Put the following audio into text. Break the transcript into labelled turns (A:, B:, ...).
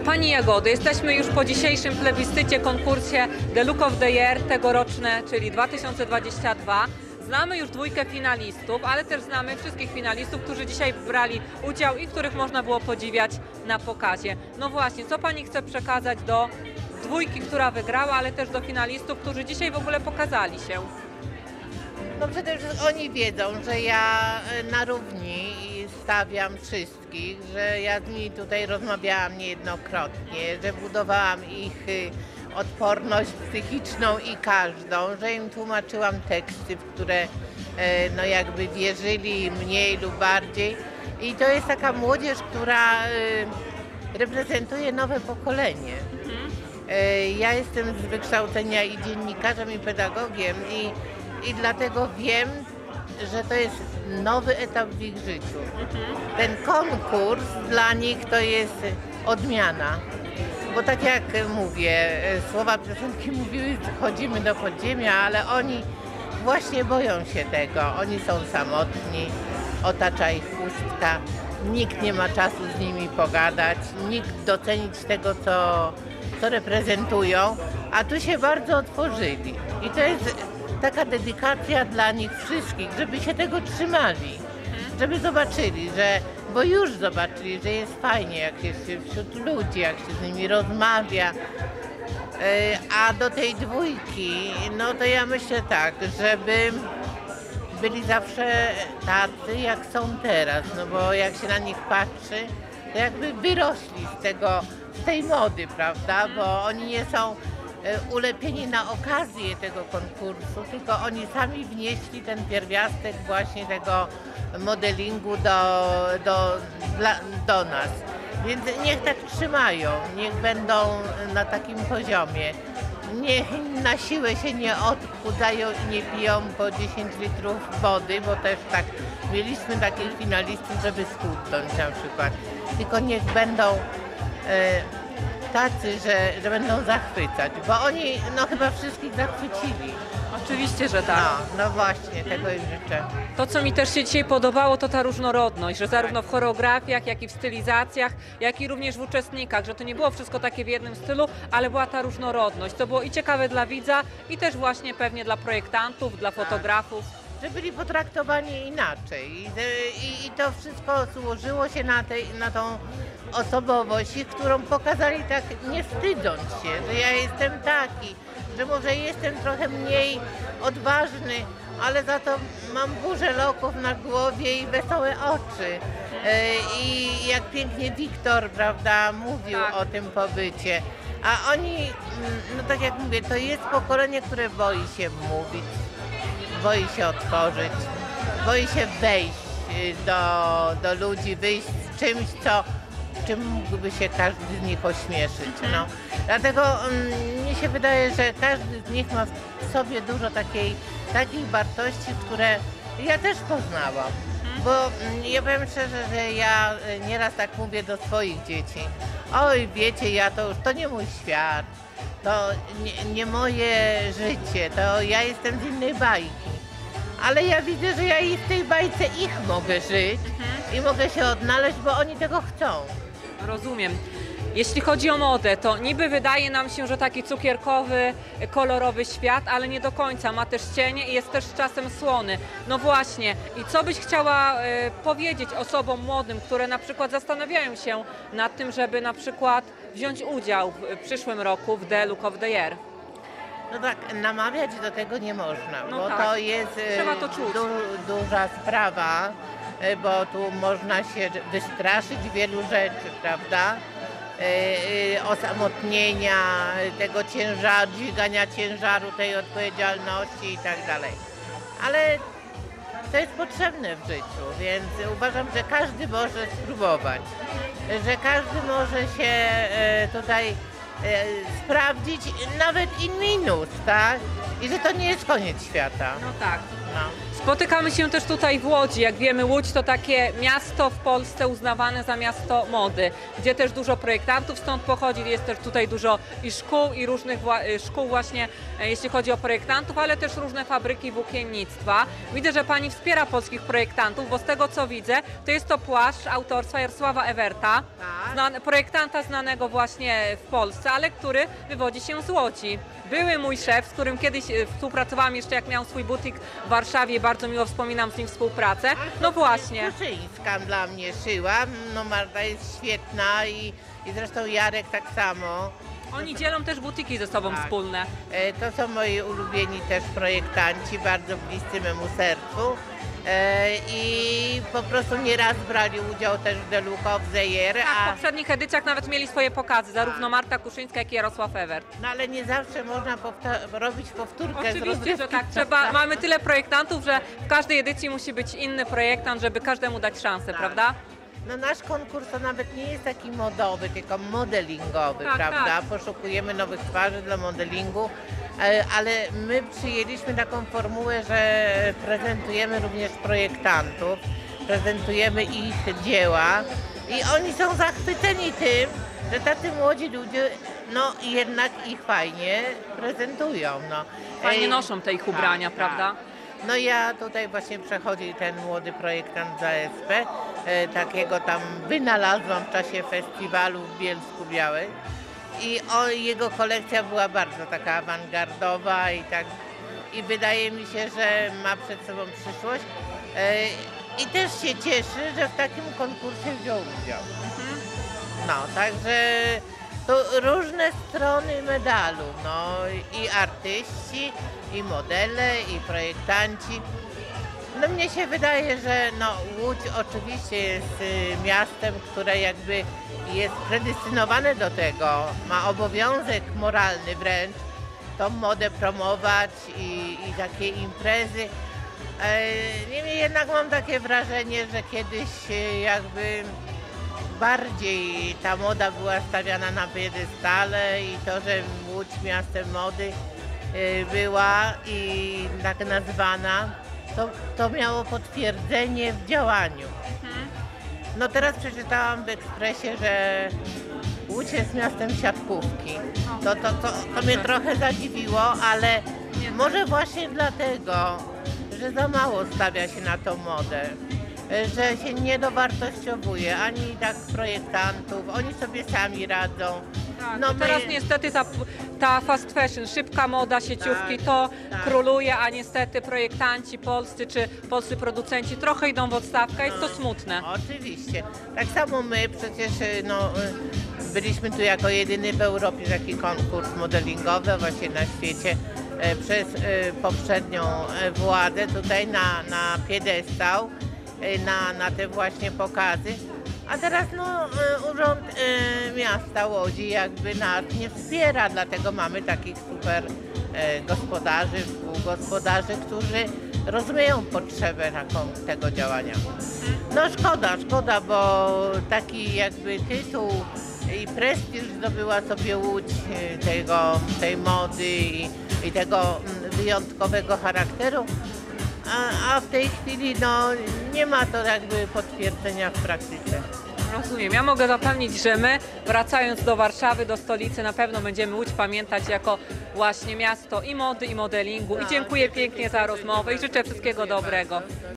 A: Pani Jagody, jesteśmy już po dzisiejszym plebiscycie, konkursie The Look of the Year tegoroczne, czyli 2022. Znamy już dwójkę finalistów, ale też znamy wszystkich finalistów, którzy dzisiaj brali udział i których można było podziwiać na pokazie. No właśnie, co Pani chce przekazać do dwójki, która wygrała, ale też do finalistów, którzy dzisiaj w ogóle pokazali się?
B: No przede wszystkim oni wiedzą, że ja na równi stawiam wszystkich, że ja z nimi tutaj rozmawiałam niejednokrotnie, że budowałam ich odporność psychiczną i każdą, że im tłumaczyłam teksty, w które no jakby wierzyli mniej lub bardziej. I to jest taka młodzież, która reprezentuje nowe pokolenie. Ja jestem z wykształcenia i dziennikarzem, i pedagogiem i dlatego wiem, że to jest nowy etap w ich życiu. Ten konkurs dla nich to jest odmiana. Bo tak jak mówię, słowa piosenki mówiły, chodzimy do podziemia, ale oni właśnie boją się tego. Oni są samotni, otacza ich pustka, nikt nie ma czasu z nimi pogadać, nikt docenić tego, co reprezentują, a tu się bardzo otworzyli. I to jest taka dedykacja dla nich wszystkich, żeby się tego trzymali, żeby zobaczyli, bo już zobaczyli, że jest fajnie, jak jest wśród ludzi, jak się z nimi rozmawia. A do tej dwójki, no to ja myślę tak, żeby byli zawsze tacy, jak są teraz, no bo jak się na nich patrzy, to jakby wyrośli z tej mody, prawda, bo oni nie są ulepieni na okazję tego konkursu, tylko oni sami wnieśli ten pierwiastek właśnie tego modelingu do nas. Więc niech tak trzymają, niech będą na takim poziomie. Niech na siłę się nie odchudzają i nie piją po 10 litrów wody, bo też tak mieliśmy takich finalistów, żeby schudnąć na przykład. Tylko niech będą tacy, że będą zachwycać, bo oni no chyba wszystkich zachwycili.
A: Oczywiście, że tak.
B: No właśnie, tego im życzę.
A: To, co mi też się dzisiaj podobało, to ta różnorodność, że zarówno w choreografiach, jak i w stylizacjach, jak i również w uczestnikach, że to nie było wszystko takie w jednym stylu, ale była ta różnorodność. To było i ciekawe dla widza, i też właśnie pewnie dla projektantów, dla fotografów.
B: Że byli potraktowani inaczej i to wszystko złożyło się na tą osobowość, którą pokazali tak nie wstydząc się, że ja jestem taki, że może jestem trochę mniej odważny, ale za to mam burzę loków na głowie i wesołe oczy. I jak pięknie Wiktor, prawda, mówił o tym pobycie. A oni, no tak jak mówię, to jest pokolenie, które boi się mówić, boi się otworzyć, boi się wejść do ludzi, wyjść z czymś, czym mógłby się każdy z nich ośmieszyć. No. Dlatego mnie się wydaje, że każdy z nich ma w sobie dużo takich wartości, które ja też poznałam. Bo ja powiem szczerze, że ja nieraz tak mówię do swoich dzieci. Oj, wiecie, to nie mój świat, to nie moje życie, to ja jestem z innej bajki. Ale ja widzę, że ja i w tej bajce ich mogę żyć i mogę się odnaleźć, bo oni tego chcą.
A: Rozumiem. Jeśli chodzi o modę, to niby wydaje nam się, że taki cukierkowy, kolorowy świat, ale nie do końca. Ma też cienie i jest też czasem słony. No właśnie. I co byś chciała powiedzieć osobom młodym, które na przykład zastanawiają się nad tym, żeby na przykład wziąć udział w przyszłym roku w The Look of the Year?
B: No tak, namawiać do tego nie można,
A: No
B: bo
A: tak.
B: to jest
A: Trzeba to czuć.
B: duża sprawa, bo tu można się wystraszyć wielu rzeczy, prawda? Osamotnienia, tego ciężaru, dźwigania ciężaru, tej odpowiedzialności i tak dalej. Ale to jest potrzebne w życiu, więc uważam, że każdy może spróbować, że każdy może się tutaj sprawdzić nawet in minus, tak? I że to nie jest koniec świata.
A: No tak.
B: No.
A: Spotykamy się też tutaj w Łodzi. Jak wiemy, Łódź to takie miasto w Polsce uznawane za miasto mody, gdzie też dużo projektantów stąd pochodzi. Jest też tutaj dużo i szkół, i różnych szkół właśnie, jeśli chodzi o projektantów, ale też różne fabryki włókiennictwa. Widzę, że Pani wspiera polskich projektantów, bo z tego co widzę, to jest to płaszcz autorstwa Jarosława Ewerta, projektanta znanego właśnie w Polsce, ale który wywodzi się z Łodzi. Były mój szef, z którym kiedyś współpracowałam jeszcze jak miał swój butik w Warszawie. Bardzo miło wspominam z nim współpracę. No właśnie.
B: Kuszyńska dla mnie szyła. No Marta jest świetna i zresztą Jarek tak samo.
A: Oni dzielą też butiki ze sobą wspólne.
B: To są moi ulubieni też projektanci, bardzo bliscy memu sercu. I po prostu nieraz brali udział też w The Look of the Year.
A: Tak, w poprzednich edycjach nawet mieli swoje pokazy, zarówno Marta Kuszyńska, jak i Jarosław Ewert.
B: No ale nie zawsze można robić powtórkę z
A: Oczywiście, że tak. Mamy tyle projektantów, że w każdej edycji musi być inny projektant, żeby każdemu dać szansę, prawda?
B: No nasz konkurs to nawet nie jest taki modowy, tylko modelingowy, prawda?
A: Tak.
B: Poszukujemy nowych twarzy dla modelingu, ale my przyjęliśmy taką formułę, że prezentujemy również projektantów, prezentujemy ich dzieła i oni są zachwyceni tym, że tacy młodzi ludzie no jednak ich fajnie prezentują. No.
A: Fajnie noszą te ich ubrania, prawda?
B: No ja tutaj właśnie przechodzi ten młody projektant z ASP, takiego tam wynalazłam w czasie festiwalu w Bielsku Białej i jego kolekcja była bardzo taka awangardowa i wydaje mi się, że ma przed sobą przyszłość i też się cieszy, że w takim konkursie wziął udział. No, także to różne strony medalu, no i artyści, i modele, i projektanci. No mnie się wydaje, że no, Łódź oczywiście jest miastem, które jakby jest predestynowane do tego, ma obowiązek moralny wręcz tą modę promować i takie imprezy. Niemniej jednak mam takie wrażenie, że kiedyś jakby bardziej ta moda była stawiana na piedestale i to, że Łódź miastem mody była i tak nazwana, to miało potwierdzenie w działaniu. No teraz przeczytałam w Ekspresie, że Łódź jest miastem siatkówki. To mnie trochę zadziwiło, ale może właśnie dlatego, że za mało stawia się na tą modę, że się nie dowartościowuje ani tak projektantów, oni sobie sami radzą.
A: Tak, no teraz niestety ta fast fashion, szybka moda, sieciówki to króluje, a niestety projektanci polscy czy polscy producenci trochę idą w odstawkę, jest to smutne.
B: Oczywiście. Tak samo my przecież no, byliśmy tu jako jedyny w Europie taki konkurs modelingowy właśnie na świecie przez poprzednią władzę tutaj na piedestał, na te właśnie pokazy. A teraz no, Urząd Miasta Łodzi jakby nas nie wspiera, dlatego mamy takich super gospodarzy, współgospodarzy, którzy rozumieją potrzebę tego działania. No szkoda, bo taki jakby tytuł i prestiż zdobyła sobie Łódź tej mody i tego wyjątkowego charakteru. A w tej chwili no, nie ma to jakby potwierdzenia w praktyce.
A: Rozumiem. Ja mogę zapewnić, że my wracając do Warszawy, do stolicy, na pewno będziemy Łódź pamiętać jako właśnie miasto i mody, i modelingu. I dziękuję pięknie za rozmowę i życzę wszystkiego dobrego.